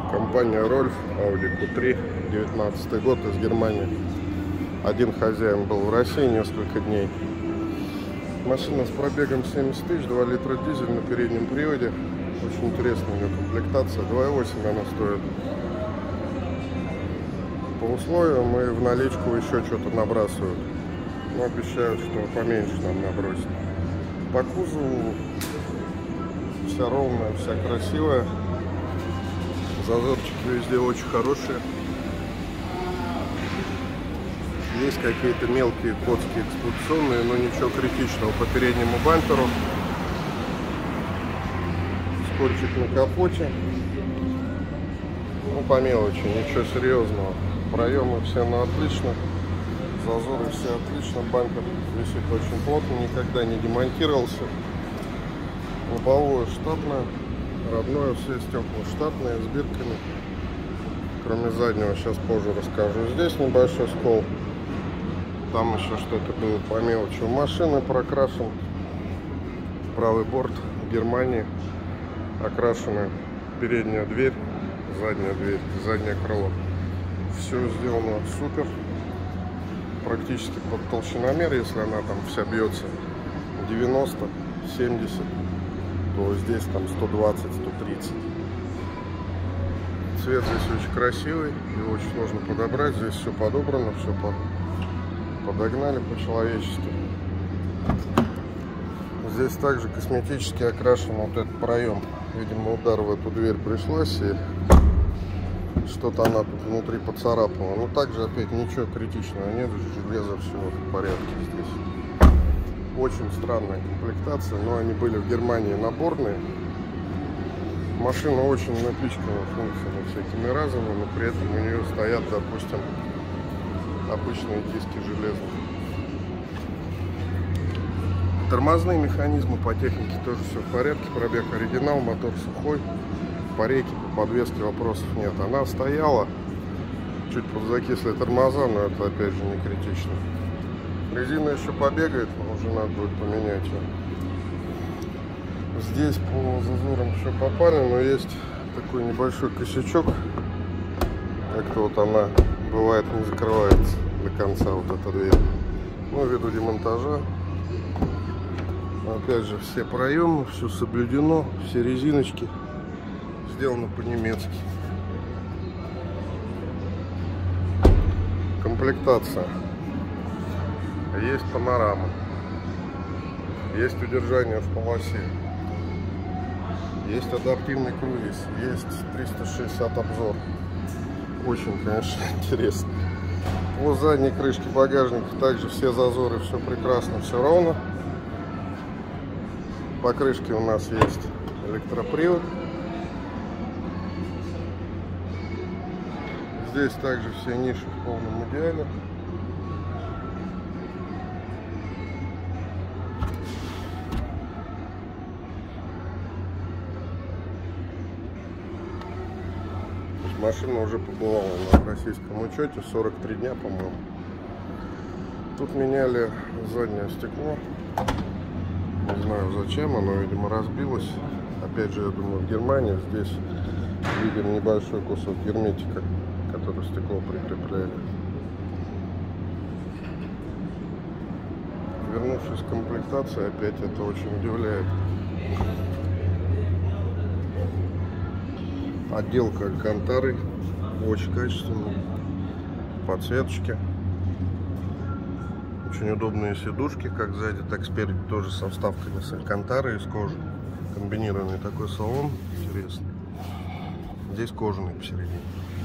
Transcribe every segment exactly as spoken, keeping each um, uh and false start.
Компания Рольф, Audi кью три, девятнадцатый год, из Германии. Один хозяин был в России несколько дней. Машина с пробегом семьдесят тысяч, два литра дизель на переднем приводе. Очень интересная у нее комплектация. два и восемь она стоит. По условиям и в наличку еще что-то набрасывают. Но обещают, что поменьше нам набросят. По кузову вся ровная, вся красивая. Зазорчики везде очень хорошие. Есть какие-то мелкие коцки эксплуатационные, но ничего критичного по переднему бамперу. Скотчик на капоте. Ну, по мелочи, ничего серьезного. Проемы все на отлично. Зазоры все отлично. Бампер висит очень плотно, никогда не демонтировался. Лобовое штатное. Родное, все стекла штатные, с бирками. Кроме заднего, сейчас позже расскажу. Здесь небольшой скол. Там еще что-то было по мелочи. У машины прокрашен правый борт в Германии. Окрашена передняя дверь, задняя дверь, заднее крыло. Все сделано супер. Практически под толщиномер, если она там вся бьется девяносто семьдесят, то здесь там сто двадцать сто тридцать. Цвет здесь очень красивый, его очень сложно подобрать. Здесь все подобрано, все подогнали по-человечески. Здесь также косметически окрашен вот этот проем. Видимо, удар в эту дверь пришлось, и что-то она тут внутри поцарапала. Но также опять ничего критичного нет, железо все в порядке здесь. Очень странная комплектация, но они были в Германии наборные. Машина очень напичкана функциями всякими разными, но при этом у нее стоят, допустим, обычные диски железные. Тормозные механизмы по технике тоже все в порядке. Пробег оригинал, мотор сухой. По рейке, по подвеске вопросов нет. Она стояла, чуть подзакисли тормоза, но это опять же не критично. Резина еще побегает, но уже надо будет поменять ее. Здесь по зазорам еще попали, но есть такой небольшой косячок. Как-то вот она бывает не закрывается до конца, вот эта дверь. Ну, ввиду демонтажа. Опять же, все проемы, все соблюдено, все резиночки сделаны по-немецки. Комплектация. Есть панорама. Есть удержание в полосе. Есть адаптивный круиз. Есть триста шестьдесят обзор. Очень, конечно, интересно. По задней крышке багажника также все зазоры, все прекрасно, все ровно. По крышке у нас есть электропривод. Здесь также все ниши в полном идеале. Машина уже побывала на российском учете сорок три дня, по-моему. Тут меняли заднее стекло. Не знаю зачем, оно, видимо, разбилось. Опять же, я думаю, в Германии. Здесь видим небольшой кусок герметика, который стекло прикрепляли. Вернувшись к комплектации, опять это очень удивляет. Отделка алькантарой, очень качественная. Подсветочки. Очень удобные сидушки, как сзади, так спереди, тоже со вставками с алькантарой из кожи. Комбинированный такой салон, интересный. Здесь кожаный посередине.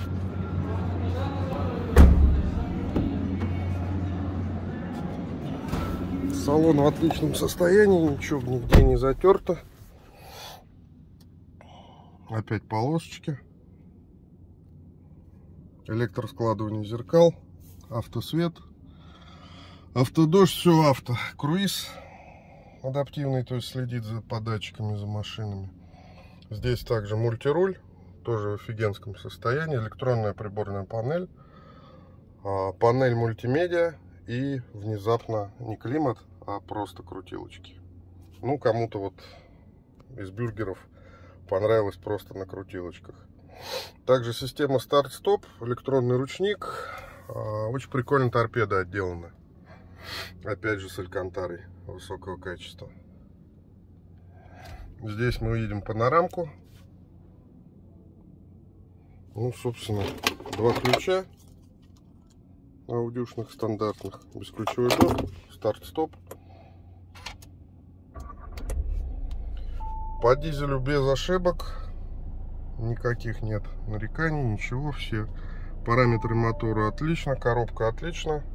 Салон в отличном состоянии, ничего нигде не затерто. Опять полосочки. Электроскладывание зеркал, автосвет. Автодождь, все авто. Круиз адаптивный, то есть следит за податчиками, за машинами. Здесь также мультируль, тоже в офигенском состоянии. Электронная приборная панель, панель мультимедиа и внезапно не климат, а просто крутилочки. Ну, кому-то вот из бюргеров понравилось просто на крутилочках. Также система старт-стоп, электронный ручник. Очень прикольно торпеда отделана. Опять же с алькантарой высокого качества. Здесь мы видим панорамку. Ну, собственно, два ключа аудиошных стандартных. Бесключевой доступ, старт-стоп. По дизелю без ошибок. Никаких нет нареканий, ничего. Все параметры мотора отлично, коробка отлично.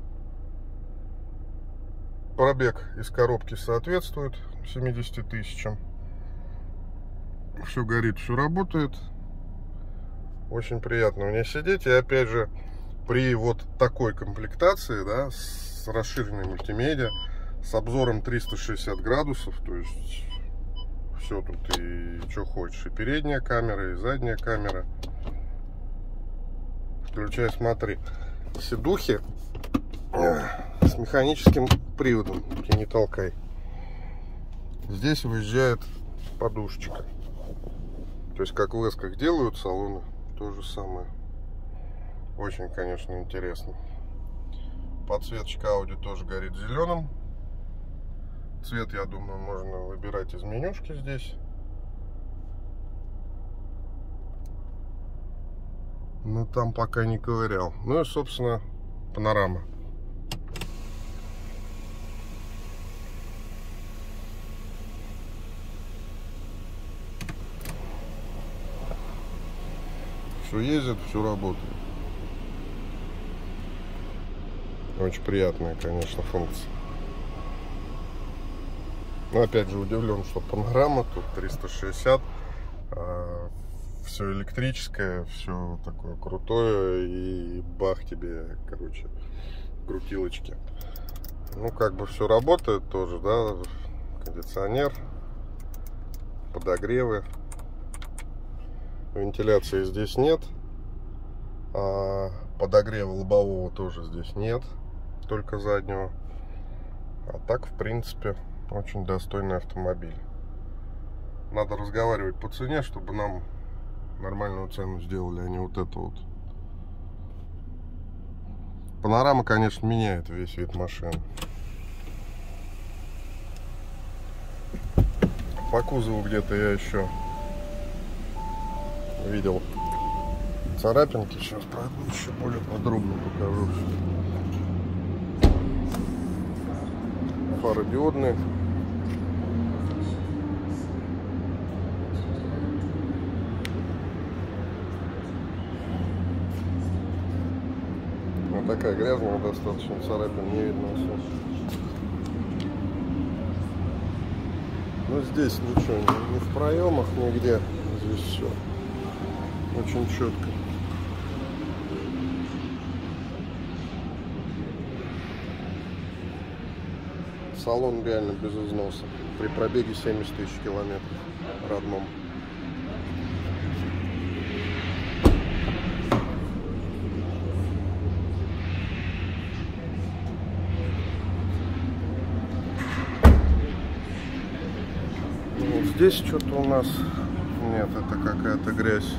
Пробег из коробки соответствует семидесяти тысячам. Все горит, все работает. Очень приятно мне сидеть. И опять же, при вот такой комплектации, да, с расширенной мультимедиа, с обзором триста шестьдесят градусов, то есть все тут и что хочешь, и передняя камера, и задняя камера. Включай, смотри, сидухи с механическим приводом, не толкай. Здесь выезжает подушечка, то есть как в эсках делают салоны, то же самое. Очень, конечно, интересно. Подсветочка Audi тоже горит зеленым. Цвет, я думаю, можно выбирать из менюшки здесь. Но там пока не ковырял. Ну и, собственно, панорама. Все ездит, все работает. Очень приятная, конечно, функция. Но опять же удивлен, что панорама, тут триста шестьдесят, э, все электрическое, все такое крутое, и бах тебе, короче, крутилочки. Ну, как бы все работает тоже, да, кондиционер, подогревы. Вентиляции здесь нет, а подогрева лобового тоже здесь нет, только заднего. А так, в принципе, очень достойный автомобиль. Надо разговаривать по цене, чтобы нам нормальную цену сделали, а не вот это вот. Панорама, конечно, меняет весь вид машины. По кузову где-то я еще видел царапинки. Сейчас пройду, еще более подробно покажу. Фары диодные. Вот такая грязная достаточно, царапин не видно особо. Но здесь ничего, не в проемах, нигде. Здесь все очень четко. Салон реально без износа. При пробеге семьдесят тысяч километров родном. Вот здесь что-то у нас нет, это какая-то грязь.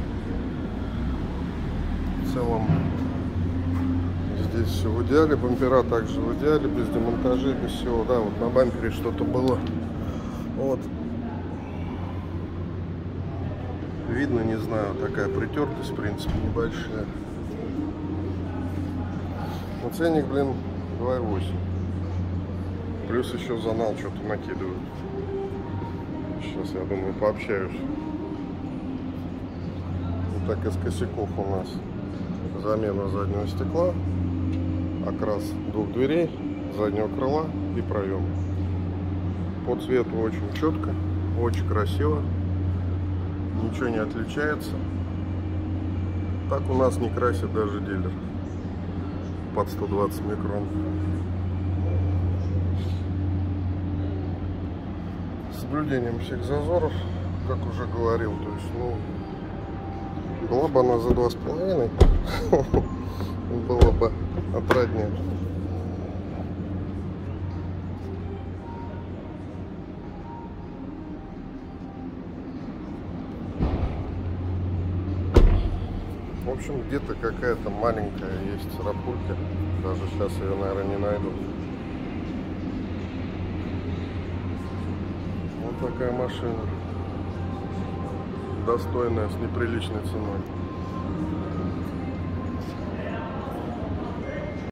В целом здесь все в идеале, бампера также в идеале, без демонтажей, без всего. Да, вот на бампере что-то было. Вот. Видно, не знаю, такая притертость, в принципе, небольшая. Но ценник, блин, два и восемь. Плюс еще за нал что-то накидывают. Сейчас, я думаю, пообщаюсь. Вот так из косяков у нас замена заднего стекла, окрас двух дверей, заднего крыла и проем. По цвету очень четко, очень красиво, ничего не отличается. Так у нас не красит даже дилер под сто двадцать микрон. С соблюдением всех зазоров, как уже говорил, то есть, ну, была бы она за два с половиной, было бы отраднее. В общем, где-то какая-то маленькая есть царапулька. Даже сейчас ее, наверное, не найду. Вот такая машина. Достойная, с неприличной ценой.